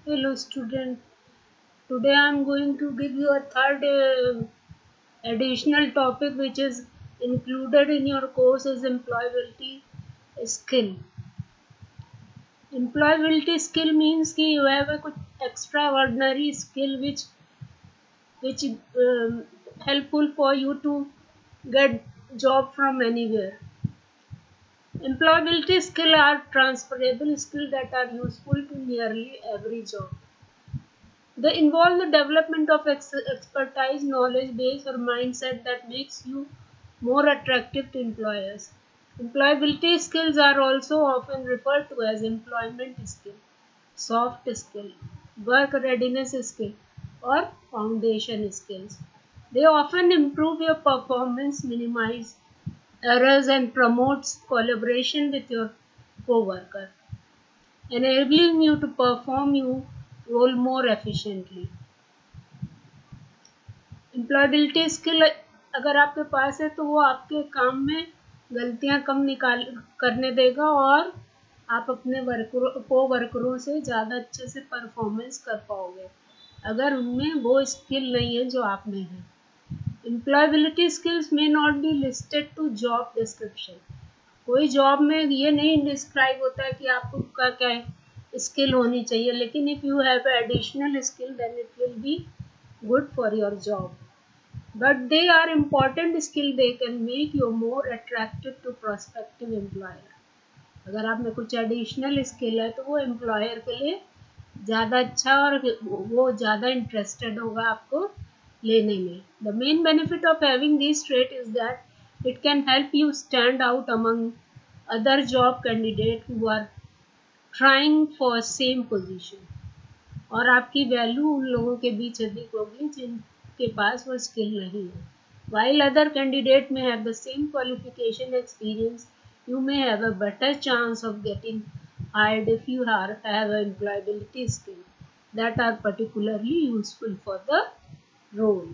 Hello student, today I am going to give you a third additional topic which is included in your course is employability skill. Employability skill means कि you have a कुछ extraordinary skill which helpful for you to get job from anywhere. Employability skill are transferable skills that are useful to nearly every job. They involve the development of expertise, knowledge base, or mindset that makes you more attractive to employers. Employability skills are also often referred to as employment skill, soft skill, work readiness skill, or foundation skills. They often improve your performance, minimize errors, and promotes collaboration with your co-worker, enabling you to perform your role more efficiently. Employability skill अगर आपके पास है तो वो आपके काम में गलतियां कम निकाल करने देगा और आप अपने वर्करों से ज़्यादा अच्छे से परफॉर्मेंस कर पाओगे अगर उनमें वो स्किल नहीं है जो आप में है. Employability skills may not be listed to job description. कोई जॉब में ये नहीं डिस्क्राइब होता है कि आपको क्या स्किल होनी चाहिए, लेकिन if you have additional skill then it will be good for your job. But they are important skill, they can make you more attractive to prospective employer. अगर आप में कुछ एडिशनल स्किल है तो वो एम्प्लॉयर के लिए ज़्यादा अच्छा और वो ज़्यादा इंटरेस्टेड होगा आपको लेने में. The main benefit of having this trait is that it can help you stand out among other job candidate who are trying for same position. और आपकी वैल्यू उन लोगों के बीच अधिक होगी जिनके पास वो स्किल नहीं है. While other candidate may have the same qualification experience, you may have a better chance of getting hired if you have an employability skill that are particularly useful for the role.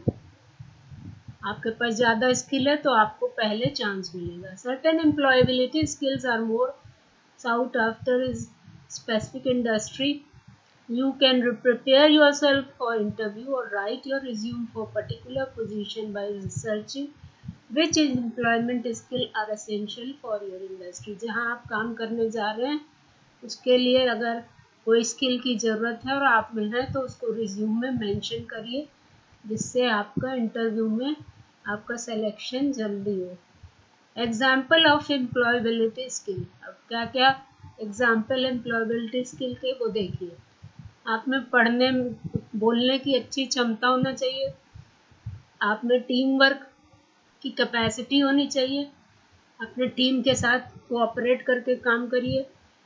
आपके पास ज़्यादा skill है तो आपको पहले chance मिलेगा. Certain employability skills are more sought after is specific industry. You can prepare yourself for interview or write your resume for particular position by researching which employment skill are essential for your industry. जहाँ आप काम करने जा रहे हैं उसके लिए अगर कोई स्किल की ज़रूरत है और आप में है तो उसको रिज्यूम में मेंशन करिए जिससे आपका इंटरव्यू में आपका सिलेक्शन जल्दी हो. Example of employability skill. अब क्या क्या एग्जाम्पल एम्प्लॉयबिलिटी स्किल के वो देखिए. आप में पढ़ने बोलने की अच्छी क्षमता होना चाहिए, आप में टीम वर्क की कैपेसिटी होनी चाहिए, अपने टीम के साथ कोऑपरेट करके काम करिए,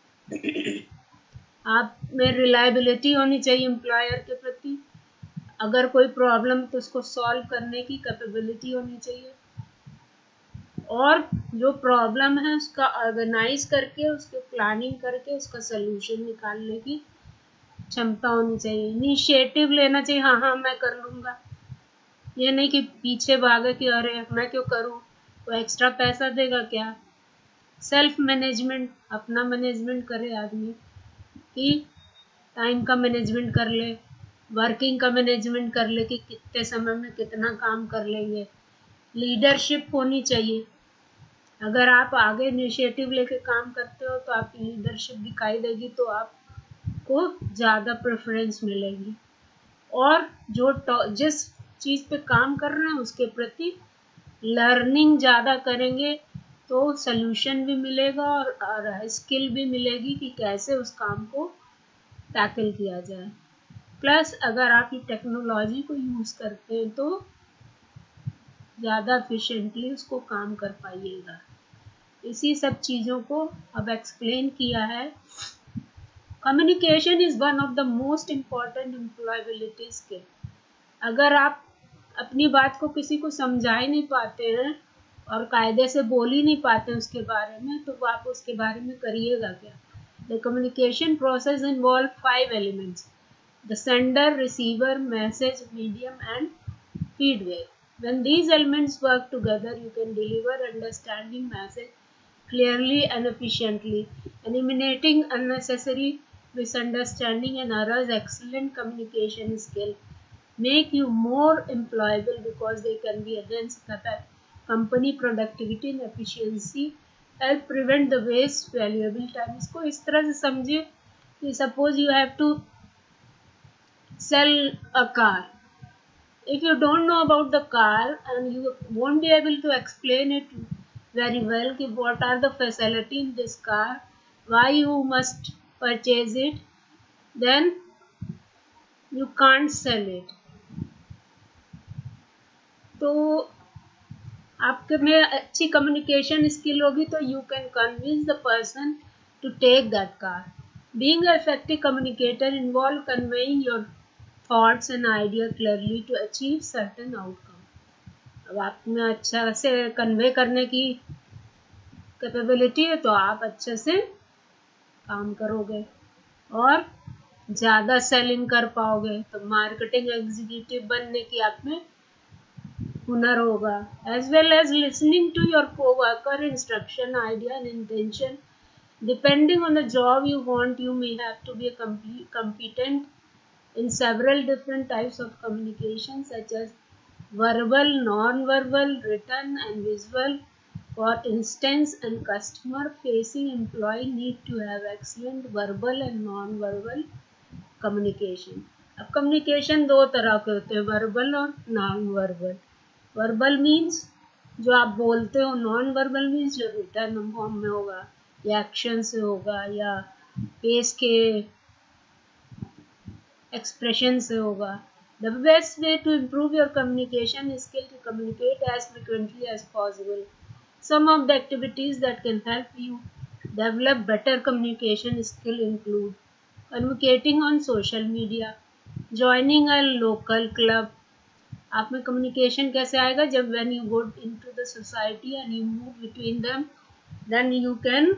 आप में रिलायबिलिटी होनी चाहिए एम्प्लॉयर के प्रति, अगर कोई प्रॉब्लम तो उसको सॉल्व करने की कैपेबिलिटी होनी चाहिए, और जो प्रॉब्लम है उसका ऑर्गेनाइज करके उसके प्लानिंग करके उसका सलूशन निकालने की क्षमता होनी चाहिए. इनिशिएटिव लेना चाहिए, हाँ मैं कर लूँगा, ये नहीं कि पीछे भागे कि अरे मैं क्यों करूँ, वो एक्स्ट्रा पैसा देगा क्या. सेल्फ मैनेजमेंट, अपना मैनेजमेंट करे आदमी कि टाइम का मैनेजमेंट कर ले, वर्किंग का मैनेजमेंट कर ले कि कितने समय में कितना काम कर लेंगे. लीडरशिप होनी चाहिए, अगर आप आगे इनिशिएटिव लेके काम करते हो तो आपकी लीडरशिप दिखाई देगी तो आप को ज़्यादा प्रेफरेंस मिलेगी. और जो जिस चीज़ पे काम कर रहे हैं उसके प्रति लर्निंग ज़्यादा करेंगे तो सल्यूशन भी मिलेगा और स्किल भी मिलेगी कि कैसे उस काम को टैकल किया जाए. प्लस अगर आप ये टेक्नोलॉजी को यूज़ करते हैं तो ज़्यादा एफिशिएंटली उसको काम कर पाइएगा. इसी सब चीज़ों को अब एक्सप्लेन किया है. Communication is one of the most important employability skill. अगर आप अपनी बात को किसी को समझा ही नहीं पाते हैं और कायदे से बोल ही नहीं पाते हैं उसके बारे में तो आप उसके बारे में करिएगा क्या. The communication process involve 5 elements: the sender, receiver, message, medium and feedback. When these elements work together, you can deliver understanding message clearly and efficiently, eliminating unnecessary misunderstanding and errors. Excellent communication skill make you more employable because they can be enhance company productivity and efficiency, help prevent the waste valuable time. इसको इस तरह से समझिए कि suppose you have to sell a car. If you don't know about the car and you won't be able to explain it very well कि what are the facility in this car, why you must purchase it, then you can't sell it. तो आपके में अच्छी communication skill होगी तो you can convince the person to take that car. Being a effective communicator involve conveying your thoughts and idea clearly to achieve certain outcome. अब आप में अच्छा से कन्वे करने की कैपेबिलिटी है तो आप अच्छे से काम करोगे और ज़्यादा सेलिंग कर पाओगे. तो मार्केटिंग एग्जीक्यूटिव बनने की आप में हुनर होगा. As well as listening to your coworker instruction idea and intention. Depending on the job you want you may have to be competent in several different types of communication such as verbal, non-verbal, written and visual. For instance, a customer-facing employee need to have excellent verbal and non-verbal communication. अब communication दो तरह के होते हैं, verbal और non-verbal. Verbal means जो आप बोलते हो, non-verbal means जो written form में होगा या एक्शन से होगा या फेस के expression से होगा. The best way to improve your communication skill to communicate as frequently as possible. Some of the activities that can help you develop better communication skill include communicating on social media, joining a local club. आप में communication कैसे आएगा? जब when you go into the society and you move between them, then you can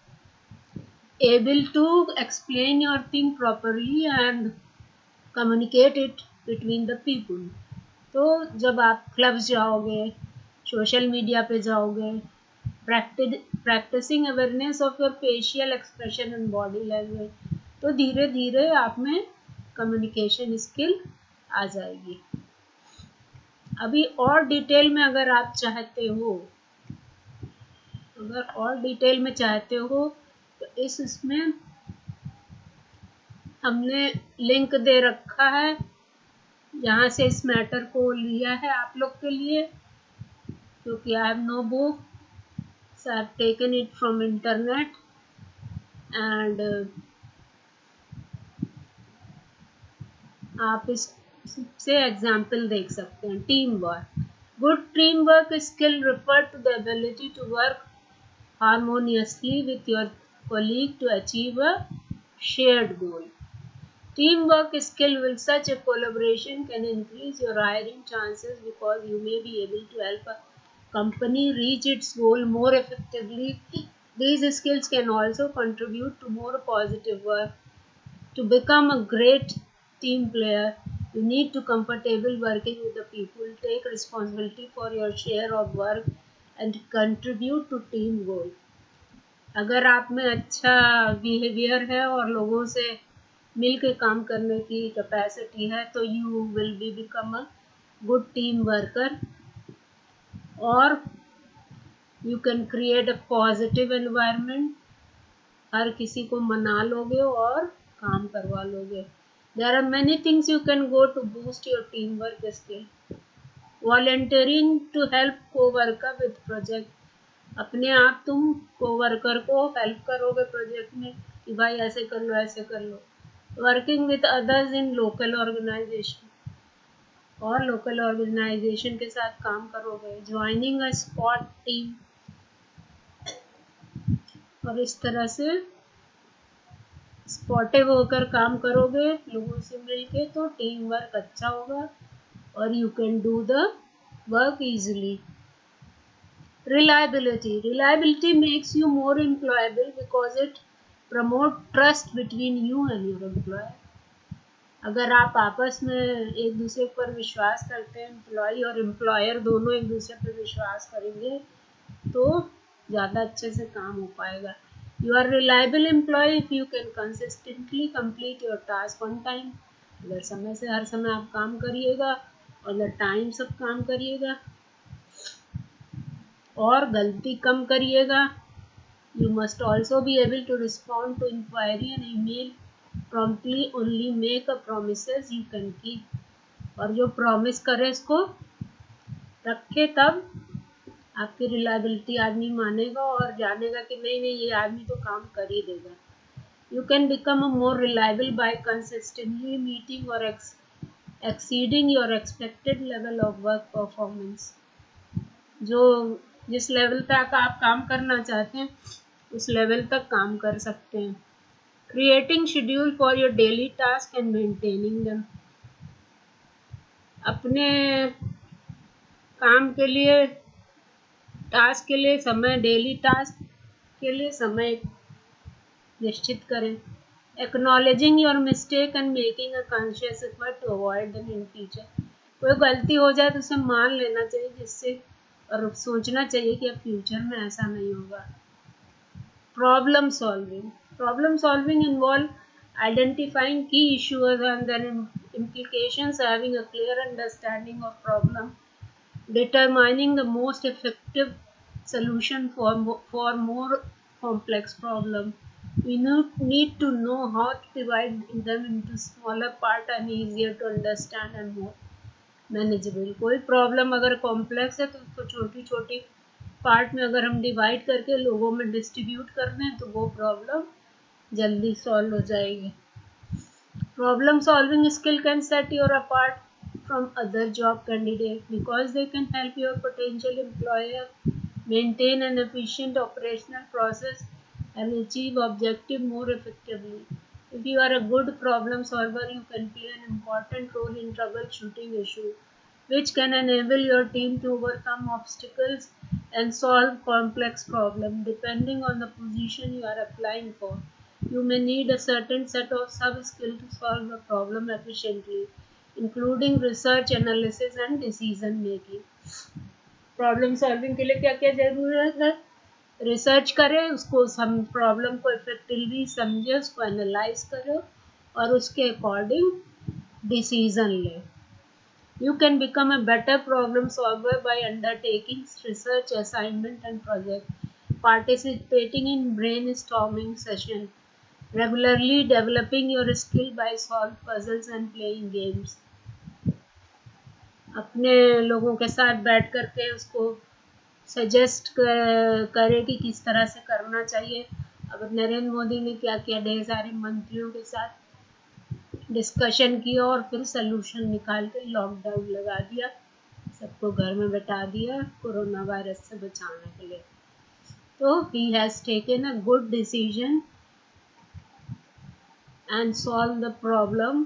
able to explain your thing properly and communicate it between the people. तो जब आप clubs जाओगे, social media पे जाओगे, practicing awareness of your facial expression and body language, तो धीरे धीरे आप में कम्युनिकेशन स्किल आ जाएगी. अभी और डिटेल में अगर आप चाहते हो, तो इसमें हमने लिंक दे रखा है, यहाँ से इस मैटर को लिया है आप लोग के लिए, क्योंकि I have no book, so I have taken it from internet and आप इससे एग्जाम्पल देख सकते हैं. Team work. Good team work skill refer to the ability to work harmoniously with your colleague to achieve a shared goal. Teamwork skill with such a collaboration can increase your hiring chances because you may be able to help a company reach its goal more effectively. These skills can also contribute to more positive work. To become a great team player, you need to comfortable working with the people, take responsibility for your share of work and contribute to team goal. अगर आप में अच्छा behaviour है और लोगों से मिल के काम करने की कैपेसिटी है तो you will be become a good team worker और you can create a positive environment. हर किसी को मना लोगे और काम करवा लोगे. There are many things you can go to boost your team work skill. Volunteering to help coworker with project. अपने आप तुम कोवर्कर को हेल्प करोगे प्रोजेक्ट में कि भाई ऐसे कर लो, ऐसे कर लो. Working with others in local organisation, और लोकल ऑर्गेनाइजेशन के साथ काम करोगे. ज्वाइनिंग अ स्पॉट टीम, और इस तरह से स्पॉटिव होकर काम करोगे लोगों से मिलके तो टीम वर्क अच्छा होगा और you can do the work easily. Reliability. Reliability makes you more employable because it promotes trust between you and your employer. अगर आप आपस में एक दूसरे पर विश्वास करते हैं, एम्प्लॉय और एम्प्लॉयर दोनों एक दूसरे पर विश्वास करेंगे तो ज़्यादा अच्छे से काम हो पाएगा. You are reliable employee if you can consistently complete your task on time. अगर समय से हर समय आप काम करिएगा और अगर टाइम सब काम करिएगा और गलती कम करिएगा. You must also be able to respond to inquiry and email promptly. Only make a promises you can keep. और जो प्रॉमिस करे इसको रखे, तब आपकी रिलायबिलिटी आदमी मानेगा और जानेगा कि नहीं नहीं ये आदमी तो काम कर ही देगा. You can become a more reliable by consistently meeting or exceeding your expected level of work performance. जो जिस लेवल तक आप काम करना चाहते हैं उस लेवल तक काम कर सकते हैं. Creating schedule for your daily task and maintaining them. अपने काम के लिए, टास्क के लिए समय, डेली टास्क के लिए समय निश्चित करें. Acknowledging your mistake and making a conscious effort to avoid them in future. कोई गलती हो जाए तो उसे मान लेना चाहिए, जिससे और सोचना चाहिए कि अब फ्यूचर में ऐसा नहीं होगा. Problem solving. Problem solving involve identifying key issues and their implications, having a clear understanding of problem, determining the most effective solution for more complex problem. We need to know how to divide them into smaller part and easier to understand and more manageable. कोई problem अगर complex है तो उसको छोटी छोटी part में अगर हम डिवाइड करके लोगों में डिस्ट्रीब्यूट कर दें तो वो प्रॉब्लम जल्दी सॉल्व हो जाएगी. Problem solving skill can set your apart from other job candidates because they can help your potential employer maintain an efficient operational process and achieve objective more effectively. If you are a good problem solver, you can play an important role in troubleshooting issues, which can enable your team to overcome obstacles and solve complex problems. Depending on the position you are applying for, you may need a certain set of sub-skills to solve a problem efficiently, including research, analysis and decision making. Problem solving के लिए क्या क्या जरूरत है? Research करें, उसको some problem को effectively समझे, उसको एनालाइज करो और उसके अकॉर्डिंग डिसीजन ले. You can become a better problem solver by undertaking research assignment and project, participating in brainstorming session, regularly developing your skill by solving puzzles and playing games. अपने लोगों के साथ बैठ करके उसको सजेस्ट करे कि किस तरह से करना चाहिए. अब नरेंद्र मोदी ने क्या किया, ढेर सारे मंत्रियों के साथ डिस्कशन किया और फिर सलूशन निकाल के लॉकडाउन लगा दिया, सबको घर में बैठा दिया कोरोना वायरस से बचाने के लिए. तो he has taken a good decision and solved the problem.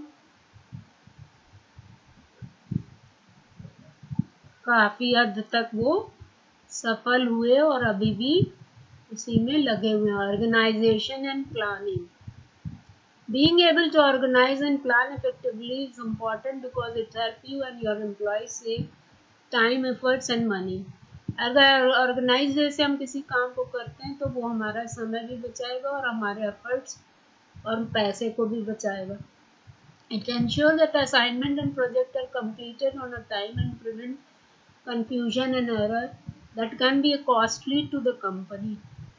काफी हद तक वो सफल हुए और अभी भी उसी में लगे हुए हैं. Organisation and planning. Being able to organize and plan effectively is important because it helps you and your employees save time, efforts and money. अगर ऑर्गेनाइज से हम किसी काम को करते हैं तो वो हमारा समय भी बचाएगा और हमारे एफर्ट्स और पैसे को भी बचाएगा. It ensures that assignment and project are completed on a time and prevent confusion and error that can be costly to the company.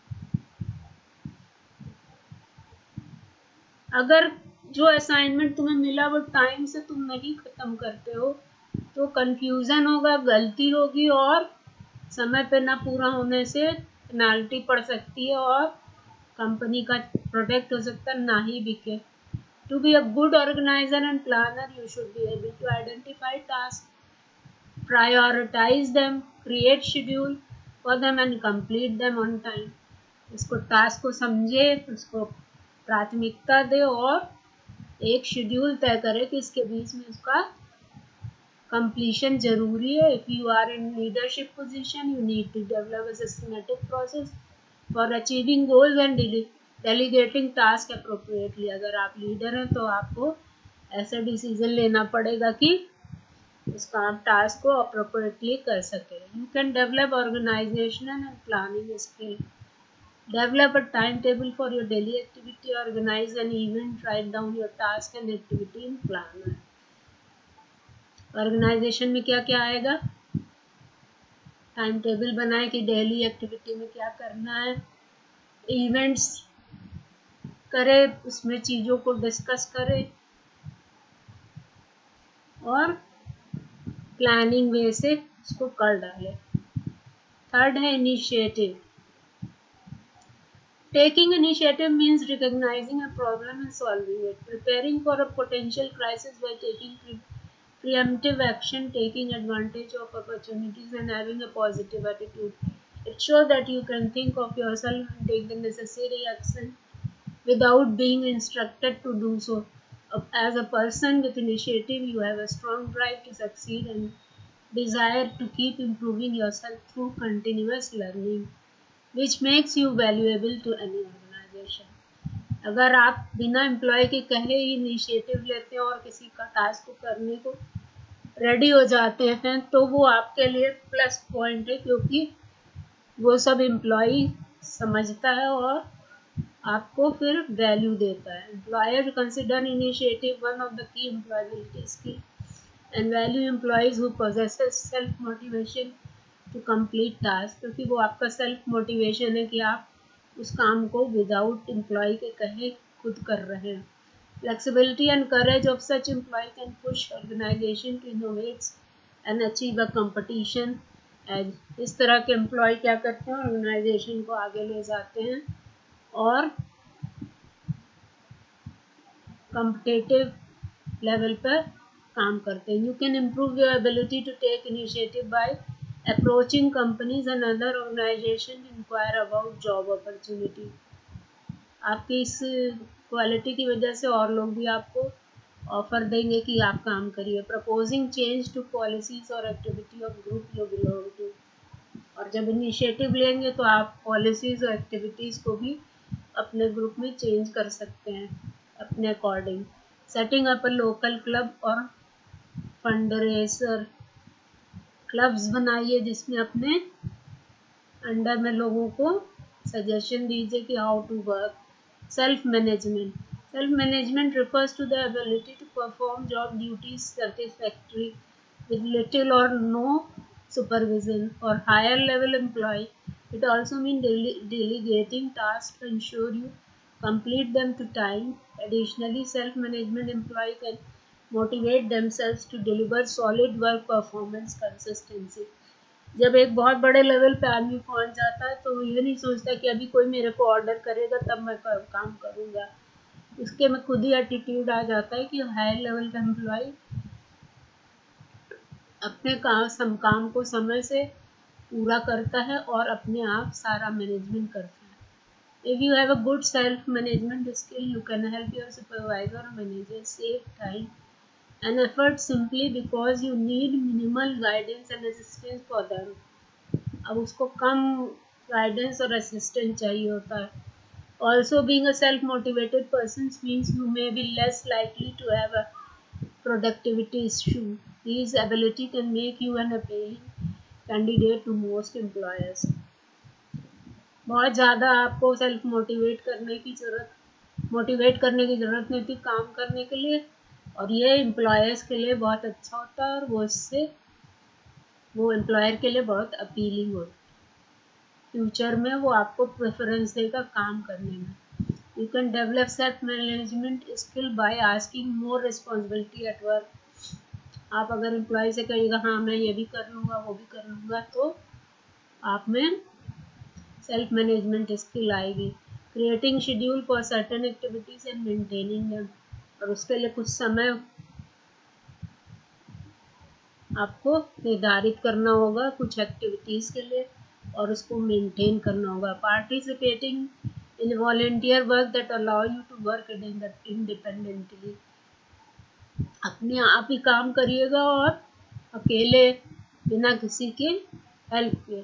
अगर जो असाइनमेंट तुम्हें मिला वो टाइम से तुम नहीं खत्म करते हो तो कंफ्यूजन होगा, गलती होगी और समय पे ना पूरा होने से पेनाल्टी पड़ सकती है और कंपनी का प्रोडक्ट हो सकता है ना ही बिके. To be a good organizer and planner, you should be able to identify tasks, prioritize them, create schedule for them and complete them on time. इसको टास्क को समझे, उसको प्राथमिकता दे और एक शेड्यूल तय करे कि इसके बीच में उसका completion जरूरी है. If you are in leadership position, you need to develop a systematic process for achieving goals and delegating task appropriately. अगर आप लीडर हैं तो आपको ऐसा डिसीजन लेना पड़ेगा कि उसका आप टास्क को अप्रोप्रिएटली कर सके. You can develop organizational and planning skill Develop a timetable for your daily activity. Organize an event. Write down your task and activity in planner. Organisation में क्या क्या आएगा? टाइम टेबल बनाए कि डेली एक्टिविटी में क्या करना है, इवेंट्स करे, उसमें चीज़ों को डिस्कस करे और प्लानिंग वे से उसको कर डाले। थर्ड है initiative. Taking initiative means recognizing a problem and solving it, preparing for a potential crisis by taking preemptive action, taking advantage of opportunities and having a positive attitude. It shows that you can think of yourself and take the necessary action without being instructed to do so. As a person with initiative, you have a strong drive to succeed and desire to keep improving yourself through continuous learning, which makes you valuable to any organization. अगर आप बिना employ के कहे ही initiative लेते हैं और किसी का टास्क को करने को रेडी हो जाते हैं तो वो आपके लिए प्लस पॉइंट है, क्योंकि वो सब एम्प्लॉय समझता है और आपको फिर वैल्यू देता है. Employer consider initiative one of the key employability skill and value employees who possesses self motivation to complete task, क्योंकि वो आपका सेल्फ मोटिवेशन है कि आप उस काम को विदाउट एम्प्लॉय के कहे खुद कर रहे हैं. Flexibility and courage of such employee can push organisation to innovate and achieve a competition edge. इस तरह के एम्प्लॉय क्या करते हैं, ऑर्गेनाइजेशन को आगे ले जाते हैं और कॉम्पिटिटिव लेवल पर काम करते हैं. You can improve your ability to take initiative by approaching companies and other organizations to inquire about job opportunity. आपकी इस क्वालिटी की वजह से और लोग भी आपको ऑफर देंगे कि आप काम करिए. प्रपोजिंग चेंज टू पॉलिसीज और activity of group you belong to. और जब इनिशिएटिव लेंगे तो आप पॉलिसीज और एक्टिविटीज़ को भी अपने ग्रुप में चेंज कर सकते हैं अपने according. Setting up a local club और फंडरेजर. क्लब्स बनाइए जिसमें अपने अंडर में लोगों को सजेशन दीजिए कि how to work. Self management. Self management refers to the ability to perform job duties satisfactorily with little or no supervision or higher level employee. It also means delegating tasks to ensure you complete them to time. Additionally, self-management employee can motivate themselves to deliver solid work performance consistency. जब एक बहुत बड़े level पे आदमी पहुंच जाता है तो वो ये नहीं सोचता कि अभी कोई मेरे को ऑर्डर करेगा तब मैं काम करूंगा. उसके में खुद ही एटीट्यूड आ जाता है कि हाई लेवल का एम्प्लॉय अपने काम को समय से पूरा करता है और अपने आप सारा मैनेजमेंट करता है. If you have a good self-management skill, you can help your supervisor or manager save time and effort simply because you need minimal guidance and assistance for them. अब उसको कम guidance और assistance चाहिए होता है. Also, being a self-motivated person means you may be less likely to have a productivity issue. These ability can make you an appealing candidate to most employers. बहुत ज़्यादा आपको self motivate करने की ज़रूरत नहीं थी काम करने के लिए, और ये एम्प्लॉयर्स के लिए बहुत अच्छा होता है और वो एम्प्लॉयर के लिए बहुत अपीलिंग होता है. फ्यूचर में वो आपको प्रेफरेंस देगा काम करने में. You can develop self management skill by asking more responsibility at work. आप अगर एम्प्लॉय से कहिएगा हाँ मैं ये भी कर लूँगा वो भी कर लूँगा तो आप में सेल्फ मैनेजमेंट स्किल आएगी. Creating schedule for certain activities and maintaining them. और उसके लिए कुछ समय आपको निर्धारित करना होगा कुछ एक्टिविटीज के लिए और उसको मेंटेन करना होगा. Participating in volunteer work that allow you to work independently. अपने आप ही काम करिएगा और अकेले बिना किसी के हेल्प के.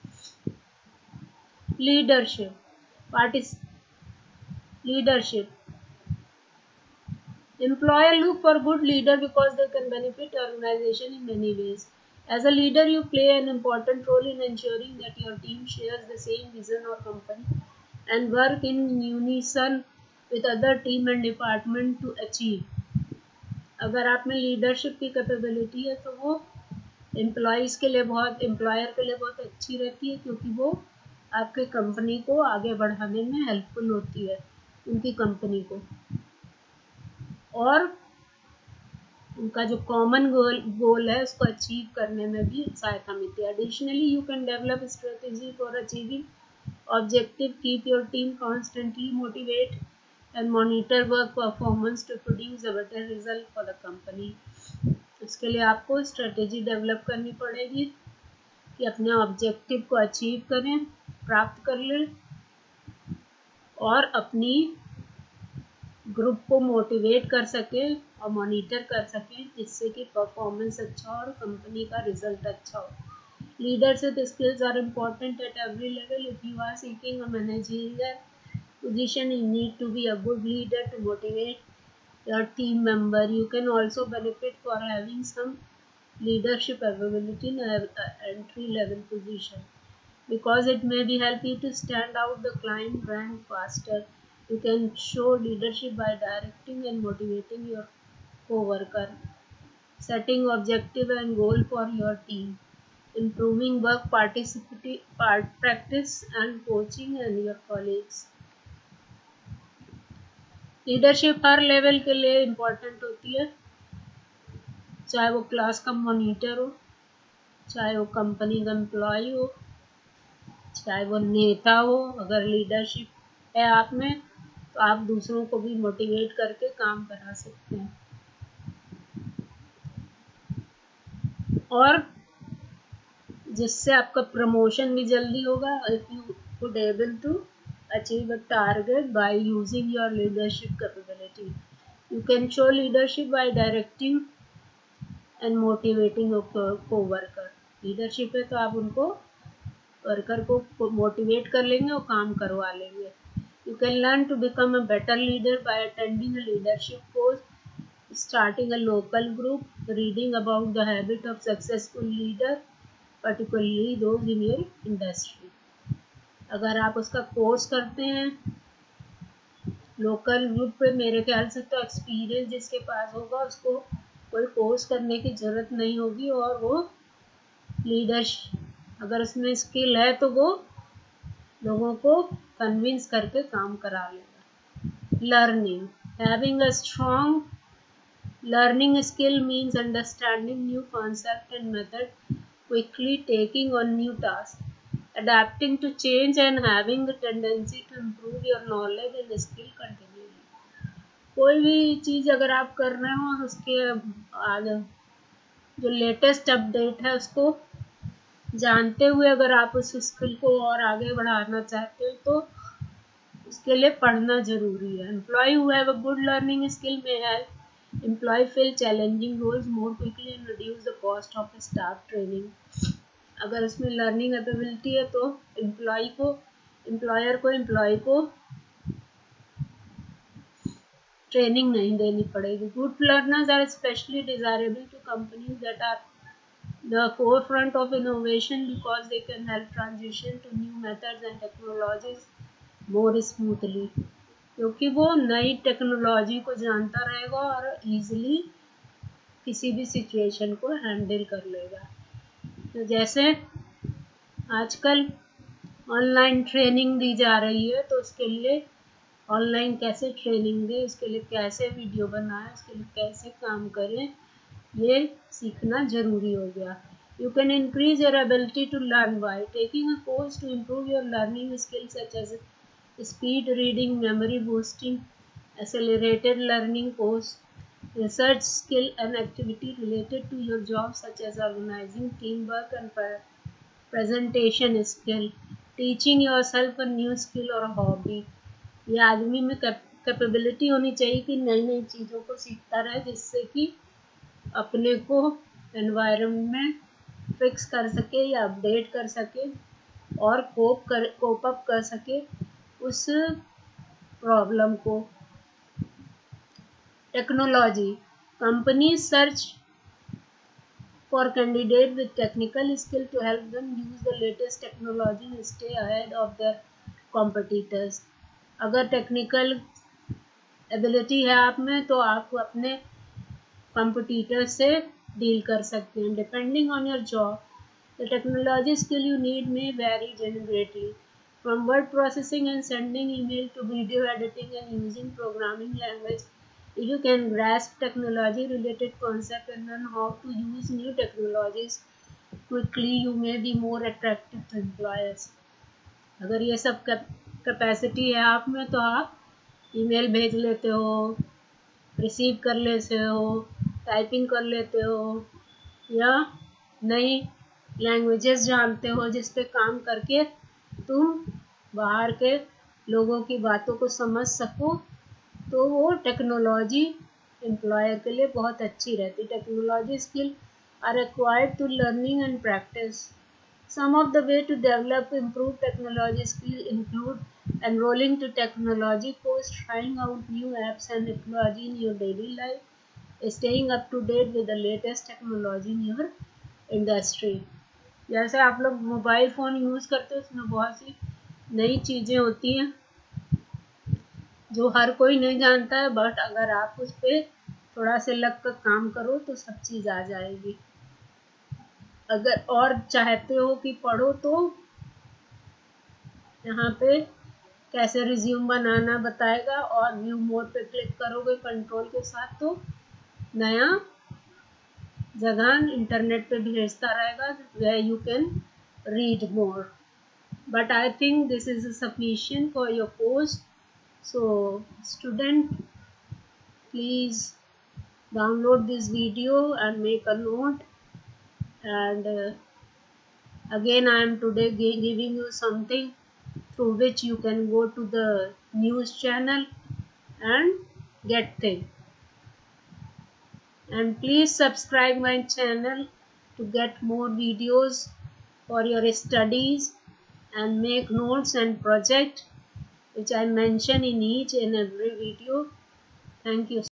Leadership. Employer look for good leader because they can benefit organization in many ways. As a leader, you play an important role in ensuring that your team shares the same vision or company and work in unison with other team and department to achieve। अगर आप में leadership की capability है तो वो employees के लिए employer के लिए बहुत अच्छी रहती है, क्योंकि वो आपके कंपनी को आगे बढ़ाने में हेल्पफुल होती है, उनकी कंपनी को, और उनका जो कॉमन गोल है उसको अचीव करने में भी सहायता मिलती है। Additionally you can develop strategy for achieving objective, keep your team constantly motivate and monitor work performance to produce a better result for the company। इसके लिए आपको स्ट्रेटेजी डेवलप करनी पड़ेगी कि अपने ऑब्जेक्टिव को अचीव करें, प्राप्त कर लें, और अपनी ग्रुप को मोटिवेट कर सकें और मॉनिटर कर सकें, जिससे कि परफॉर्मेंस अच्छा हो और कंपनी का रिजल्ट अच्छा हो। Leadership skills are important at every level. If you are seeking a managerial position, you need to be a good leader to motivate your team member। You can also benefit for having some leadership ability in an entry level position, because it may be help you to stand out the client brand faster। You can show leadership by directing and motivating your co-worker, setting objective and goal for your team, improving work practice and coaching and your colleagues। Leadership हर level के लिए important होती है, चाहे वो class का monitor हो, चाहे वो कंपनी का एम्प्लॉय हो, चाहे वो नेता हो। अगर लीडरशिप है आप में तो आप दूसरों को भी मोटिवेट करके काम करा सकते हैं, और जिससे आपका प्रमोशन भी जल्दी होगा। If you could able to achieve a target by using your leadership capability, you can show leadership by directing and motivating your co-worker। Leadership है तो आप उनको वर्कर को मोटिवेट कर लेंगे और काम करवा लेंगे। You can learn to become a better leader by attending a leadership course, starting a local group, reading about the habit of successful leader, particularly those in your industry। अगर आप उसका कोर्स करते हैं लोकल ग्रुप पे, मेरे ख्याल से तो एक्सपीरियंस जिसके पास होगा उसको कोई कोर्स करने की ज़रूरत नहीं होगी, और वो लीडरशिप अगर उसमें स्किल है तो वो लोगों को कन्विंस करके काम करा लेगा। Learning, having a strong learning skill means understanding new concept and method, quickly taking on new task, adapting to change and having a tendency to improve your knowledge and skill continually। कोई भी चीज़ अगर आप कर रहे हो और उसके आगे जो लेटेस्ट अपडेट है उसको जानते हुए अगर आप उस स्किल को और आगे बढ़ाना चाहते हो तो उसके लिए पढ़ना जरूरी है। Employ who have a good learning skill may help employ fill challenging roles more quickly and reduce the cost of staff training. अगर उसमें लर्निंग एबिलिटी है तो एम्प्लॉयर को ट्रेनिंग नहीं देनी पड़ेगी। Good learners are specially desirable to companies that are the forefront of innovation, because they can help transition to new methods and technologies more smoothly, क्योंकि वो नई टेक्नोलॉजी को जानता रहेगा और इजीली किसी भी सिचुएशन को हैंडल कर लेगा। तो जैसे आजकल ऑनलाइन ट्रेनिंग दी जा रही है, तो उसके लिए ऑनलाइन कैसे ट्रेनिंग दें, उसके लिए कैसे वीडियो बनाएं, उसके लिए कैसे काम करें, ये सीखना जरूरी हो गया। You can increase your ability to learn by taking a course to improve your learning skills such as speed reading, memory boosting, accelerated learning course, research skill and activity related to your job such as organizing teamwork and presentation skill, teaching yourself a new skill or a hobby। ये आदमी में capability होनी चाहिए कि नई नई चीज़ों को सीखता रहे, जिससे कि अपने को एनवायरनमेंट में फिक्स कर सके या अपडेट कर सके और कोप अप कर सके उस प्रॉब्लम को। Technology, company search for candidates with technical skill to help them use the latest technology and stay ahead of their competitors. अगर टेक्निकल एबिलिटी है आप में तो आप अपने कॉम्पिटिटर्स से डील कर सकते हैं। Depending on your job, the technology skill you need may vary greatly. From word processing and sending email to video editing and using programming language, if you can grasp technology-related concepts and learn how to use new technologies quickly, you may be more attractive to employers. अगर ये सब capacity है आप में तो आप email भेज लेते हो, रिसीव कर लेते हो, टाइपिंग कर लेते हो, या नई लैंग्वेजेस जानते हो जिस पे काम करके तुम बाहर के लोगों की बातों को समझ सको, तो वो टेक्नोलॉजी एम्प्लॉयर के लिए बहुत अच्छी रहती। Technology skill are required to learning and practice. Some of the way to develop improved technology skills include enrolling to technology course, trying out new apps and technology in your daily life, staying up to date with the latest technology in your industry. जैसे आप लोग mobile phone use करते हो, उसमें बहुत सी नई चीज़ें होती हैं जो हर कोई नहीं जानता है, बट अगर आप उस पर थोड़ा से लग कर काम करो तो सब चीज़ आ जाएगी। अगर और चाहते हो कि पढ़ो तो यहाँ पे कैसे रिज्यूम बनाना बताएगा, और व्यू मोर पे क्लिक करोगे कंट्रोल के साथ तो नया जगह इंटरनेट पे भेजता रहेगा where you can read more. But I think this is sufficient for your course. So student, please download this video and make a note. And again I am today giving you something through which you can go to the news channel and get things. And please subscribe my channel to get more videos for your studies, and make notes and project which I mention in each and every video. Thank you.